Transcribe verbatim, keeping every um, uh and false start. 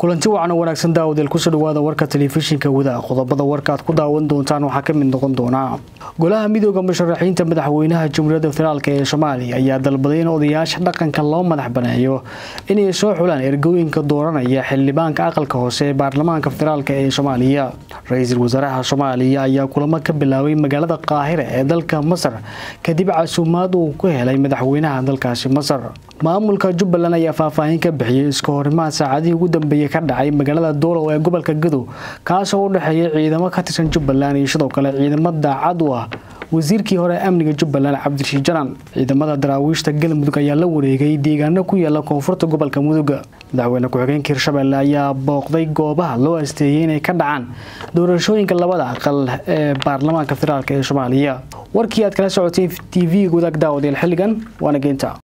kulanti wacan wanaagsan daawadayaal ku soo dhawaada warka telefishinka wada qodobada warka aad ku daawan doontaan waxa ka mid noqon doona golaha midowga musharaxiinta madaxweynaha Jamhuuriyadda Federaalka ee Soomaaliya ayaa dalbaday in odayaasha dhaqanka loo madax baneeyo inay soo xulaan ergooyinka dooranaya xildhibaanka aqalka hoose ee baarlamaanka federaalka ee Soomaaliya. Ra'iisul Wasaaraha Soomaaliya ayaa kulamo ka bilaabay magaalada Qaahira ee dalka Masar kadib casuumaad uu ku helay madaxweynaha dalkaasi Masar. maamulka Jubbaland ayaa faahfaahin ka bixiyay iska horimaad saacadii ugu dambeeyay ka dhacay magaalada Doolow ee gobolka Gadow kaas oo u dhaxeeyay ciidamo ka tirsan Jubbaland iyo sidoo kale ciidamada daacad u ah wasiirkii hore amniga Jubbaland Cabdirashiid Janan. ciidamada daraawiishta Galmudug ayaa la wareegay deegaano ku yaala koonfurta gobolka Mudug. madaxweyne ku-xigeenka Hirshabelle ayaa booqday goobaha loo asteeyay inay ka dhacaan doorashooyinka labada aqal ee baarlamaanka federaalka ee Soomaaliya. warkii aad kala socotay T V gudaha daawadayaal xilligan waana geynta